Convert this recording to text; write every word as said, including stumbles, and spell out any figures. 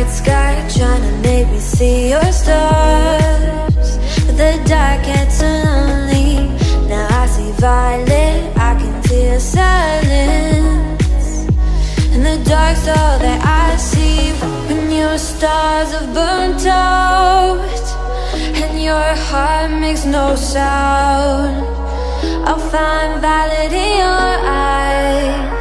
night sky, trying to make me see your stars, but the dark gets lonely. Now I see violet, I can feel silence. In the dark's all that I see. When your stars have burnt out and your heart makes no sound, I'll find violet in your eyes.